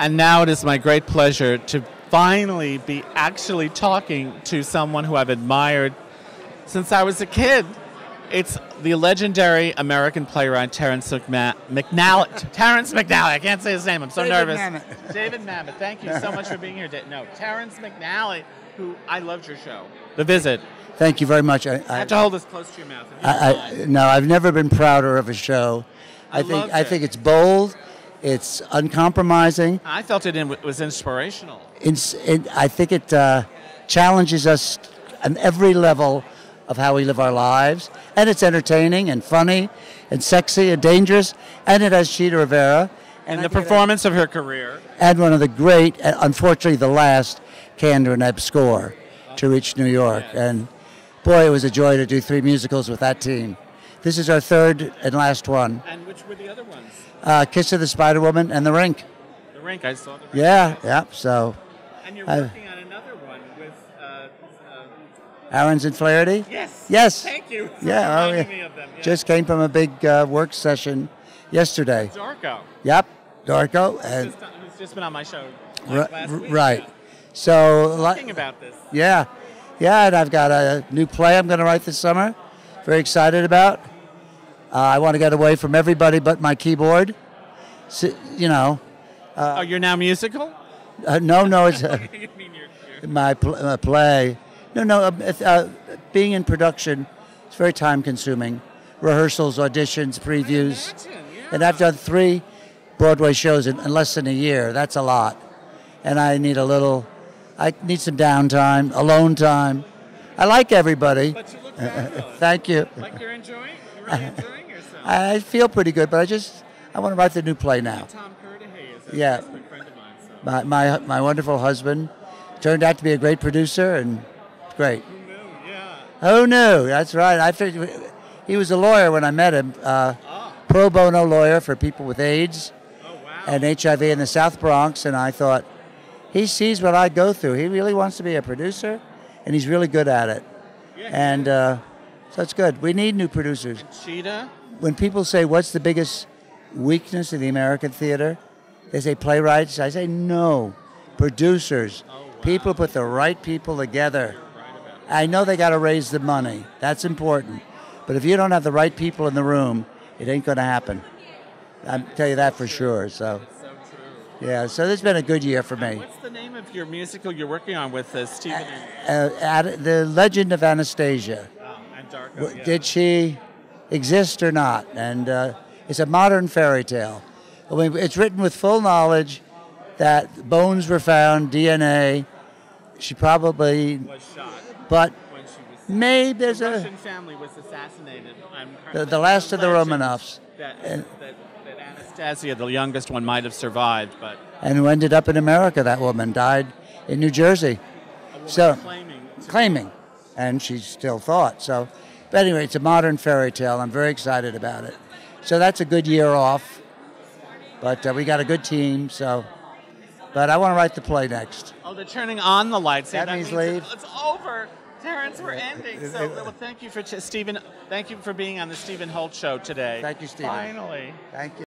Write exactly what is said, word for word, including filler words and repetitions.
And now it is my great pleasure to finally be actually talking to someone who I've admired since I was a kid. It's the legendary American playwright Terrence McNally. Terrence McNally. I can't say his name. I'm so David nervous. Mamet. David Mamet. Thank you so much for being here. No, Terrence McNally, who I loved your show, The Visit. Thank you very much. I, I have to hold this close to your mouth. I, I, no, I've never been prouder of a show. I, I think loved I it. think it's bold. It's uncompromising. I felt it in, was inspirational. It's, it, I think it uh, challenges us on every level of how we live our lives, and it's entertaining and funny and sexy and dangerous, and it has Cheetah Rivera. And, and the performance of her career. And one of the great, unfortunately the last, Kander and Ebb score to reach New York. Yes. And boy, it was a joy to do three musicals with that team. This is our third and last one. And which were the other ones? Uh, Kiss of the Spider Woman and The Rink. The Rink, I saw The Rink. Yeah, yeah, so. And you're uh, working on another one with... Uh, uh, Aaron's and Flaherty? yes. Yes. Thank you. For yeah, oh, reminding yeah. me of them. Yeah. Just came from a big uh, work session yesterday. Darko. Yep, Darko. And Who's just, who's just been on my show r- like last week. Right. Yeah. So, Talking about this. Yeah, yeah, and I've got a new play I'm going to write this summer. Very excited about. Uh, I want to get away from everybody but my keyboard. So, you know. Uh, oh, you're now musical? Uh, no, no, it's uh, you mean you're, you're... my pl- uh, play. No, no, uh, uh, being in production is very time-consuming. Rehearsals, auditions, previews. I imagine, yeah. And I've done three Broadway shows in, in less than a year. That's a lot. And I need a little... I need some downtime, alone time. I like everybody. But you look fabulous. Thank you. Like you're enjoying? You're really enjoying yourself. I feel pretty good, but I just, I want to write the new play now. Tom Curdahay is a Yeah. good friend of mine. So. My, my, my wonderful husband turned out to be a great producer and great. Who knew? Yeah. Who knew? That's right. I figured, he was a lawyer when I met him. Uh, Oh. pro bono lawyer for people with AIDS Oh, wow. and H I V in the South Bronx, and I thought, he sees what I go through. He really wants to be a producer, and he's really good at it. Yeah, And uh, so it's good. We need new producers. And Cheetah? When people say, what's the biggest weakness of the American theater? They say playwrights. I say, no. Producers. Oh, wow. People put the right people together. Right about I know they got to raise the money. That's important. But if you don't have the right people in the room, it ain't going to happen. I'll tell you that for sure. So, It's so true. yeah, so this has been a good year for me. What's the name of your musical you're working on with uh, Stephen Uh, Ad- the Legend of Anastasia. oh, and Darko? W- Yeah. Did she exist or not? And uh, it's a modern fairy tale. I mean, it's written with full knowledge that bones were found, D N A. She probably, was shot but when she was... maybe there's the a Russian family was assassinated. I'm the, the last of the legend Romanovs, That, and, that, that Anastasia, the youngest one, might have survived, but and who ended up in America. That woman died in New Jersey, a woman so claiming to claiming, and she still thought so. But anyway, it's a modern fairy tale. I'm very excited about it. So that's a good year off. But uh, we got a good team, so. But I want to write the play next. Oh, they're turning on the lights. That Yeah, means means leave. It's, it's over. Terrence, we're ending. So, well, thank you for Ch- Stephen. Thank you for being on the Stephen Holt Show today. Thank you, Stephen. Finally. Thank you.